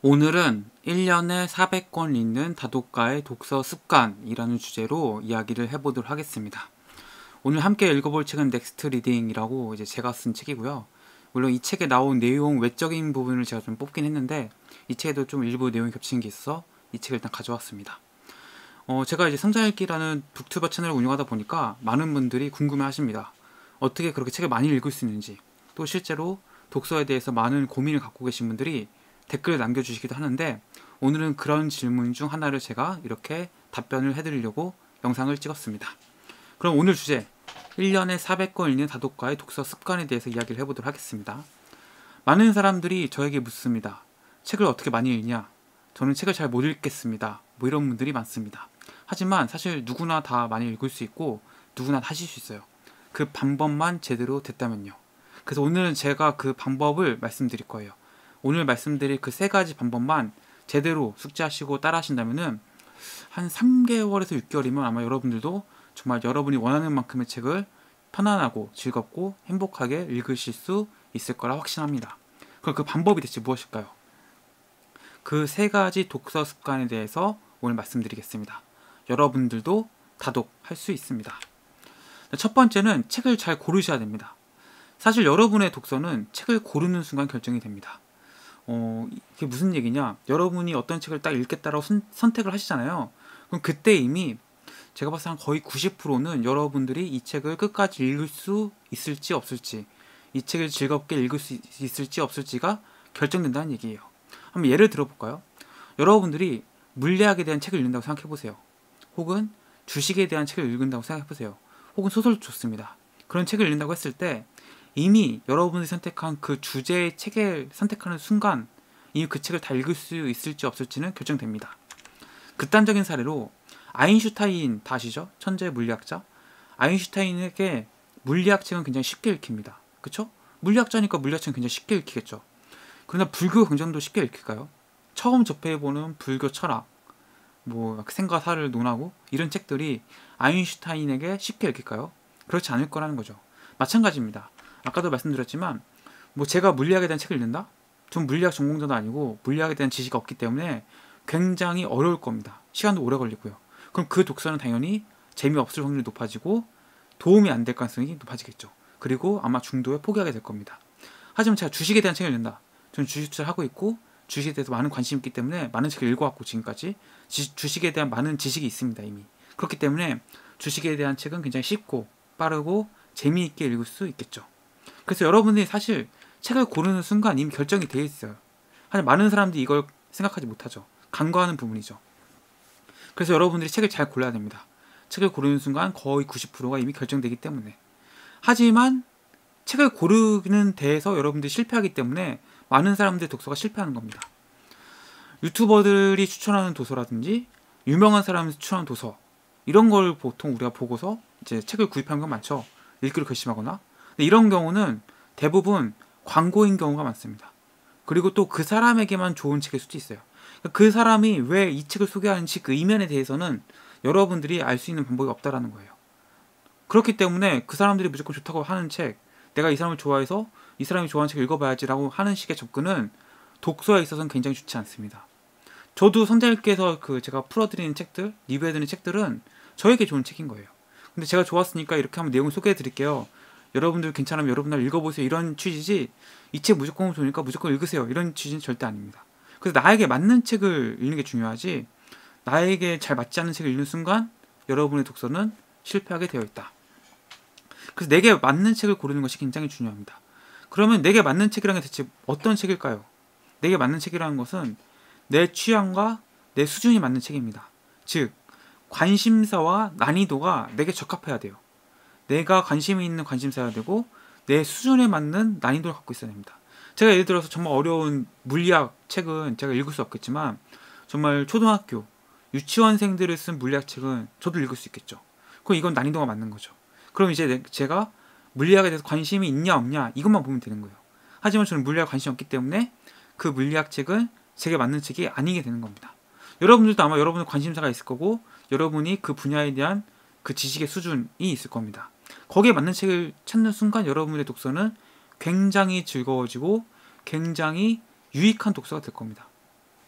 오늘은 1년에 400권 읽는 다독가의 독서 습관이라는 주제로 이야기를 해보도록 하겠습니다. 오늘 함께 읽어볼 책은 넥스트 리딩이라고 제가 쓴 책이고요. 물론 이 책에 나온 내용 외적인 부분을 제가 좀 뽑긴 했는데 이 책에도 좀 일부 내용이 겹치는 게 있어서 이 책을 일단 가져왔습니다. 제가 성장읽기라는 북튜버 채널을 운영하다 보니까 많은 분들이 궁금해 하십니다. 어떻게 그렇게 책을 많이 읽을 수 있는지, 또 실제로 독서에 대해서 많은 고민을 갖고 계신 분들이 댓글을 남겨주시기도 하는데, 오늘은 그런 질문 중 하나를 제가 이렇게 답변을 해드리려고 영상을 찍었습니다. 그럼 오늘 주제 1년에 400권 읽는 다독가의 독서 습관에 대해서 이야기를 해보도록 하겠습니다. 많은 사람들이 저에게 묻습니다. 책을 어떻게 많이 읽냐? 저는 책을 잘 못 읽겠습니다. 뭐 이런 분들이 많습니다. 하지만 사실 누구나 다 많이 읽을 수 있고 누구나 다 하실 수 있어요. 그 방법만 제대로 됐다면요. 그래서 오늘은 제가 그 방법을 말씀드릴 거예요. 오늘 말씀드릴 그 3가지 방법만 제대로 숙지하시고 따라 하신다면은 한 3개월에서 6개월이면 아마 여러분들도 정말 여러분이 원하는 만큼의 책을 편안하고 즐겁고 행복하게 읽으실 수 있을 거라 확신합니다. 그럼 그 방법이 대체 무엇일까요? 그 3가지 독서 습관에 대해서 오늘 말씀드리겠습니다. 여러분들도 다독할 수 있습니다. 첫 번째는 책을 잘 고르셔야 됩니다. 사실 여러분의 독서는 책을 고르는 순간 결정이 됩니다. 이게 무슨 얘기냐? 여러분이 어떤 책을 딱 읽겠다라고 선택을 하시잖아요. 그럼 그때 이미 제가 봤을 때 한 거의 90%는 여러분들이 이 책을 끝까지 읽을 수 있을지 없을지, 이 책을 즐겁게 읽을 수 있을지 없을지가 결정된다는 얘기예요. 한번 예를 들어볼까요? 여러분들이 물리학에 대한 책을 읽는다고 생각해보세요. 혹은 주식에 대한 책을 읽는다고 생각해보세요. 혹은 소설도 좋습니다. 그런 책을 읽는다고 했을 때 이미 여러분이 선택한 그 주제의 책을 선택하는 순간 이미 그 책을 다 읽을 수 있을지 없을지는 결정됩니다. 극단적인 사례로 아인슈타인 다 아시죠? 천재 물리학자. 아인슈타인에게 물리학 책은 굉장히 쉽게 읽힙니다. 그쵸? 물리학자니까 물리학 책은 굉장히 쉽게 읽히겠죠. 그러나 불교 경전도 쉽게 읽힐까요? 처음 접해보는 불교 철학, 생과 사를 논하고 이런 책들이 아인슈타인에게 쉽게 읽힐까요? 그렇지 않을 거라는 거죠. 마찬가지입니다. 아까도 말씀드렸지만 제가 물리학에 대한 책을 읽는다? 전 물리학 전공자도 아니고 물리학에 대한 지식이 없기 때문에 굉장히 어려울 겁니다. 시간도 오래 걸리고요. 그럼 그 독서는 당연히 재미없을 확률이 높아지고 도움이 안 될 가능성이 높아지겠죠. 그리고 아마 중도에 포기하게 될 겁니다. 하지만 제가 주식에 대한 책을 읽는다. 저는 주식 투자를 하고 있고 주식에 대해서 많은 관심이 있기 때문에 많은 책을 읽어왔고 지금까지 주식에 대한 많은 지식이 있습니다. 이미. 그렇기 때문에 주식에 대한 책은 굉장히 쉽고 빠르고 재미있게 읽을 수 있겠죠. 그래서 여러분들이 사실 책을 고르는 순간 이미 결정이 되어 있어요. 하지만 많은 사람들이 이걸 생각하지 못하죠. 간과하는 부분이죠. 그래서 여러분들이 책을 잘 골라야 됩니다. 책을 고르는 순간 거의 90%가 이미 결정되기 때문에. 하지만 책을 고르는 데에서 여러분들이 실패하기 때문에 많은 사람들의 독서가 실패하는 겁니다. 유튜버들이 추천하는 도서라든지 유명한 사람이 추천하는 도서, 이런 걸 보통 우리가 보고서 이제 책을 구입하는 건 많죠. 읽기로 결심하거나. 근데 이런 경우는 대부분 광고인 경우가 많습니다. 그리고 또 그 사람에게만 좋은 책일 수도 있어요. 그 사람이 왜 이 책을 소개하는지 그 이면에 대해서는 여러분들이 알 수 있는 방법이 없다라는 거예요. 그렇기 때문에 그 사람들이 무조건 좋다고 하는 책, 내가 이 사람을 좋아해서 이 사람이 좋아하는 책을 읽어봐야지라고 하는 식의 접근은 독서에 있어서는 굉장히 좋지 않습니다. 저도 성장읽기에서 제가 풀어드리는 책들, 리뷰해드리는 책들은 저에게 좋은 책인 거예요. 근데 제가 좋았으니까 이렇게 한번 내용을 소개해드릴게요. 여러분들 괜찮으면 여러분들 읽어보세요. 이런 취지지, 이 책 무조건 좋으니까 무조건 읽으세요. 이런 취지는 절대 아닙니다. 그래서 나에게 맞는 책을 읽는 게 중요하지, 나에게 잘 맞지 않는 책을 읽는 순간 여러분의 독서는 실패하게 되어 있다. 그래서 내게 맞는 책을 고르는 것이 굉장히 중요합니다. 그러면 내게 맞는 책이라는 게 대체 어떤 책일까요? 내게 맞는 책이라는 것은 내 취향과 내 수준이 맞는 책입니다. 즉, 관심사와 난이도가 내게 적합해야 돼요. 내가 관심이 있는 관심사여야 되고 내 수준에 맞는 난이도를 갖고 있어야 됩니다. 제가 예를 들어서 정말 어려운 물리학 책은 제가 읽을 수 없겠지만 정말 초등학교, 유치원생들을 쓴 물리학 책은 저도 읽을 수 있겠죠. 그럼 이건 난이도가 맞는 거죠. 그럼 이제 제가 물리학에 대해서 관심이 있냐 없냐 이것만 보면 되는 거예요. 하지만 저는 물리학에 관심이 없기 때문에 그 물리학 책은 제게 맞는 책이 아니게 되는 겁니다. 여러분들도 아마 여러분의 관심사가 있을 거고 여러분이 그 분야에 대한 그 지식의 수준이 있을 겁니다. 거기에 맞는 책을 찾는 순간 여러분의 독서는 굉장히 즐거워지고 굉장히 유익한 독서가 될 겁니다.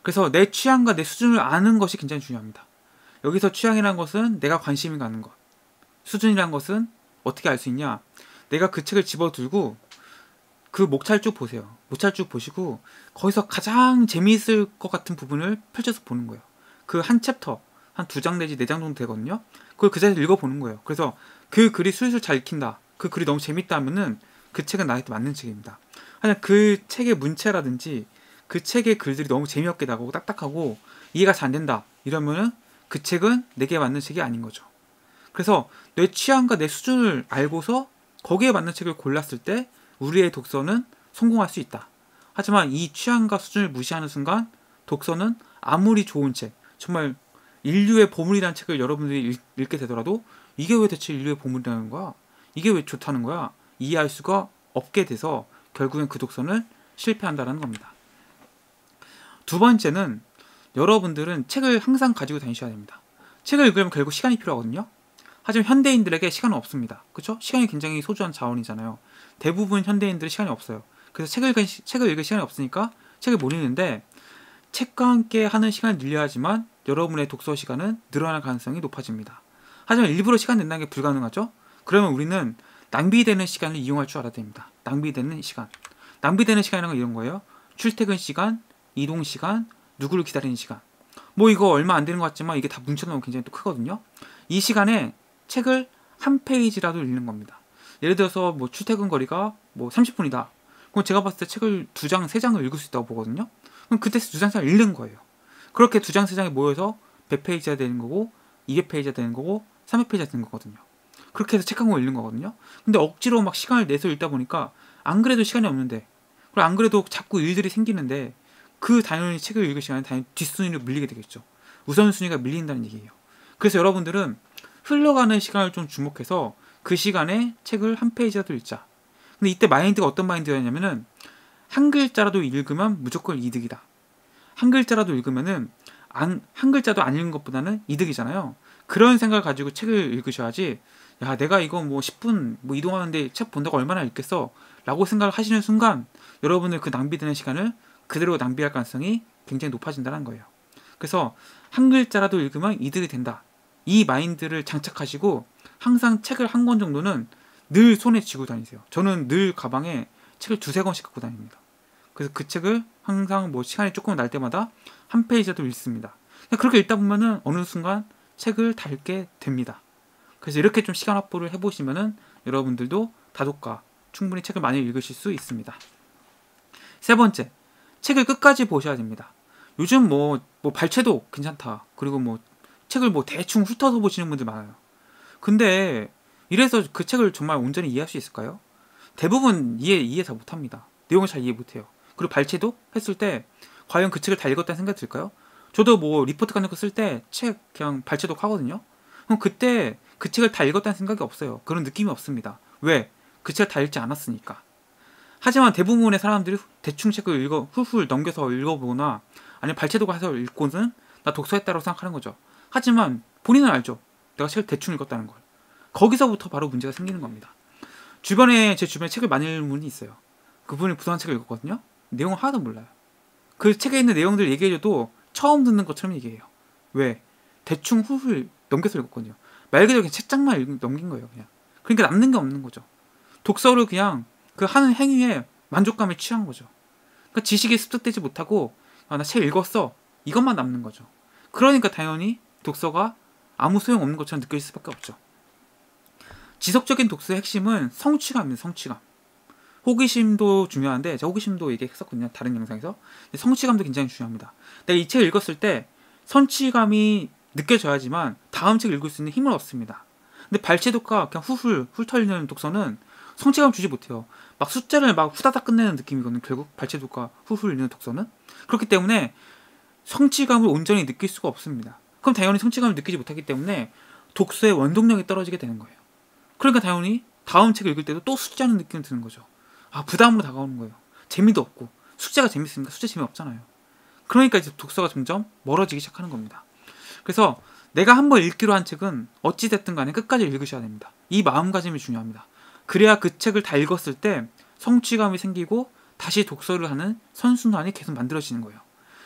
그래서 내 취향과 내 수준을 아는 것이 굉장히 중요합니다. 여기서 취향이라는 것은 내가 관심이 가는 것, 수준이라는 것은 어떻게 알 수 있냐? 내가 그 책을 집어들고 그 목차를 쭉 보세요. 목차를 쭉 보시고 거기서 가장 재미있을 것 같은 부분을 펼쳐서 보는 거예요. 그 한 챕터, 한 2장 내지 4장 정도 되거든요. 그걸 그 자리에서 읽어보는 거예요. 그래서 그 글이 술술 잘 읽힌다, 그 글이 너무 재밌다 하면은 그 책은 나한테 맞는 책입니다. 하지만 그 책의 문체라든지 그 책의 글들이 너무 재미없게 나가고 딱딱하고 이해가 잘 안 된다 이러면은 그 책은 내게 맞는 책이 아닌 거죠. 그래서 내 취향과 내 수준을 알고서 거기에 맞는 책을 골랐을 때 우리의 독서는 성공할 수 있다. 하지만 이 취향과 수준을 무시하는 순간 독서는 아무리 좋은 책, 정말 인류의 보물이라는 책을 여러분들이 읽게 되더라도 이게 왜 대체 인류의 보물이라는 거야? 이게 왜 좋다는 거야? 이해할 수가 없게 돼서 결국엔 그 독서는 실패한다는 겁니다. 두 번째는 여러분들은 책을 항상 가지고 다니셔야 됩니다. 책을 읽으려면 결국 시간이 필요하거든요. 하지만 현대인들에게 시간은 없습니다. 그렇죠? 시간이 굉장히 소중한 자원이잖아요. 대부분 현대인들은 시간이 없어요. 그래서 책을 읽을 시간이 없으니까 책을 못 읽는데 책과 함께 하는 시간을 늘려야지만 여러분의 독서 시간은 늘어날 가능성이 높아집니다. 하지만 일부러 시간 낸다는 게 불가능하죠? 그러면 우리는 낭비되는 시간을 이용할 줄 알아야 됩니다. 낭비되는 시간. 낭비되는 시간이라는 건 이런 거예요. 출퇴근 시간, 이동 시간, 누구를 기다리는 시간. 뭐 이거 얼마 안 되는 것 같지만 이게 다 뭉쳐놓으면 굉장히 또 크거든요. 이 시간에 책을 한 페이지라도 읽는 겁니다. 예를 들어서 뭐 출퇴근 거리가 뭐 30분이다. 그럼 제가 봤을 때 책을 2장, 3장을 읽을 수 있다고 보거든요. 그럼 그때 2장, 3장 읽는 거예요. 그렇게 2장, 3장이 모여서 100페이지가 되는 거고 200페이지가 되는 거고 300페이지가 되는 거거든요. 그렇게 해서 책 한 권 읽는 거거든요. 근데 억지로 막 시간을 내서 읽다 보니까 안 그래도 시간이 없는데, 그리고 안 그래도 자꾸 일들이 생기는데 그 당연히 책을 읽을 시간에 당연히 뒷순위로 밀리게 되겠죠. 우선순위가 밀린다는 얘기예요. 그래서 여러분들은 흘러가는 시간을 좀 주목해서 그 시간에 책을 한 페이지라도 읽자. 근데 이때 마인드가 어떤 마인드였냐면은 한 글자라도 읽으면 무조건 이득이다. 한 글자라도 읽으면은 한 글자도 안 읽은 것보다는 이득이잖아요. 그런 생각을 가지고 책을 읽으셔야지, 야 내가 이거 뭐 10분 뭐 이동하는데 책 본다고 얼마나 읽겠어 라고 생각을 하시는 순간 여러분의 그 낭비되는 시간을 그대로 낭비할 가능성이 굉장히 높아진다는 거예요. 그래서 한 글자라도 읽으면 이득이 된다. 이 마인드를 장착하시고 항상 책을 한 권 정도는 늘 손에 쥐고 다니세요. 저는 늘 가방에 책을 2-3권씩 갖고 다닙니다. 그래서 그 책을 항상 뭐 시간이 조금 날 때마다 한 페이지라도 읽습니다. 그렇게 읽다 보면은 어느 순간 책을 다 읽게 됩니다. 그래서 이렇게 좀 시간 확보를 해보시면은 여러분들도 다독가 충분히 책을 많이 읽으실 수 있습니다. 세 번째, 책을 끝까지 보셔야 됩니다. 요즘 뭐 발췌도 괜찮다. 그리고 뭐 책을 뭐 대충 훑어서 보시는 분들 많아요. 근데 이래서 그 책을 정말 온전히 이해할 수 있을까요? 대부분 이해 잘 못합니다. 내용을 잘 이해 못해요. 그리고 발췌도 했을 때 과연 그 책을 다 읽었다는 생각이 들까요? 저도 뭐 리포트 같은 거 쓸 때 책 그냥 발췌독 하거든요. 그럼 그때 그 책을 다 읽었다는 생각이 없어요. 그런 느낌이 없습니다. 왜? 그 책을 다 읽지 않았으니까. 하지만 대부분의 사람들이 대충 책을 훌훌 넘겨서 읽어보거나 아니면 발췌독을 해서 읽고는 나 독서했다고 생각하는 거죠. 하지만 본인은 알죠. 내가 책을 대충 읽었다는 걸. 거기서부터 바로 문제가 생기는 겁니다. 제 주변에 책을 많이 읽는 분이 있어요. 그분이 부산 책을 읽었거든요. 내용을 하나도 몰라요. 그 책에 있는 내용들 얘기해줘도 처음 듣는 것처럼 얘기해요. 왜? 대충 훌훌 넘겨서 읽었거든요. 말 그대로 그냥 책장만 넘긴 거예요. 그냥. 그러니까 남는 게 없는 거죠. 독서를 그냥 그 하는 행위에 만족감에 취한 거죠. 그러니까 지식이 습득되지 못하고 나 책 읽었어. 이것만 남는 거죠. 그러니까 당연히 독서가 아무 소용없는 것처럼 느껴질 수밖에 없죠. 지속적인 독서의 핵심은 성취감입니다. 성취감. 호기심도 중요한데 제가 호기심도 얘기했었거든요. 다른 영상에서. 근데 성취감도 굉장히 중요합니다. 내가 이 책을 읽었을 때 성취감이 느껴져야지만 다음 책을 읽을 수 있는 힘을 얻습니다. 근데 발췌독과 그냥 훑어리는 독서는 성취감 주지 못해요. 막 숫자를 막 후다닥 끝내는 느낌이거든요. 결국 발췌독과 훌훌 읽는 독서는. 그렇기 때문에 성취감을 온전히 느낄 수가 없습니다. 그럼 당연히 성취감을 느끼지 못하기 때문에 독서의 원동력이 떨어지게 되는 거예요. 그러니까 당연히 다음 책을 읽을 때도 또 숙제하는 느낌이 드는 거죠. 부담으로 다가오는 거예요. 재미도 없고. 숙제가 재밌습니까? 숙제 재미없잖아요. 그러니까 이제 독서가 점점 멀어지기 시작하는 겁니다. 그래서 내가 한번 읽기로 한 책은 어찌됐든 간에 끝까지 읽으셔야 됩니다. 이 마음가짐이 중요합니다. 그래야 그 책을 다 읽었을 때 성취감이 생기고 다시 독서를 하는 선순환이 계속 만들어지는 거예요.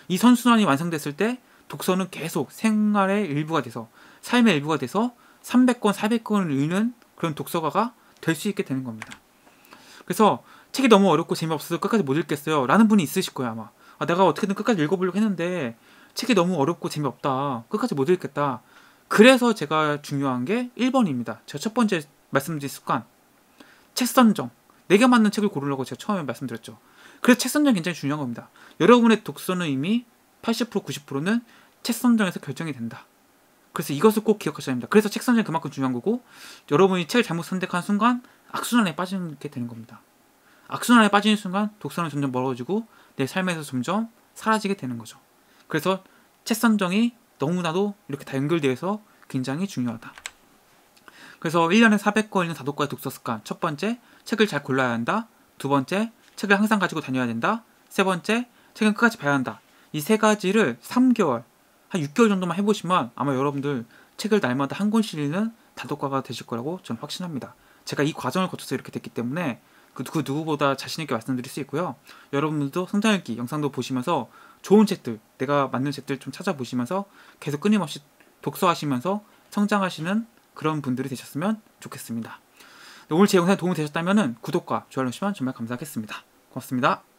이 선순환이 완성됐을 때 독서는 계속 생활의 일부가 돼서, 삶의 일부가 돼서 300권, 400권을 읽는 그런 독서가가 될 수 있게 되는 겁니다. 그래서 책이 너무 어렵고 재미없어서 끝까지 못 읽겠어요 라는 분이 있으실 거예요 아마. 내가 어떻게든 끝까지 읽어보려고 했는데 책이 너무 어렵고 재미없다, 끝까지 못 읽겠다. 그래서 제가 중요한 게 1번입니다. 제가 첫 번째 말씀드린 습관, 책 선정. 내게 맞는 책을 고르려고 제가 처음에 말씀드렸죠. 그래서 책 선정이 굉장히 중요한 겁니다. 여러분의 독서는 이미 80%, 90%는 책 선정에서 결정이 된다. 그래서 이것을 꼭 기억하셔야 합니다. 그래서 책 선정이 그만큼 중요한 거고, 여러분이 책을 잘못 선택한 순간 악순환에 빠지게 되는 겁니다. 악순환에 빠지는 순간 독서는 점점 멀어지고 내 삶에서 점점 사라지게 되는 거죠. 그래서 책 선정이 너무나도 이렇게 다 연결되어서 굉장히 중요하다. 그래서 1년에 400권 읽는 다독과의 독서 습관. 첫 번째, 책을 잘 골라야 한다. 두 번째, 책을 항상 가지고 다녀야 된다. 세 번째, 책은 끝까지 봐야 한다. 이 세 가지를 3개월, 한 6개월 정도만 해보시면 아마 여러분들 책을 날마다 한 권씩 읽는 다독가가 되실 거라고 저는 확신합니다. 제가 이 과정을 거쳐서 이렇게 됐기 때문에 그 누구보다 자신있게 말씀드릴 수 있고요. 여러분들도 성장읽기 영상도 보시면서 좋은 책들, 내가 맞는 책들 좀 찾아보시면서 계속 끊임없이 독서하시면서 성장하시는 그런 분들이 되셨으면 좋겠습니다. 오늘 제 영상에 도움이 되셨다면 구독과 좋아요 누르시면 정말 감사하겠습니다. 고맙습니다.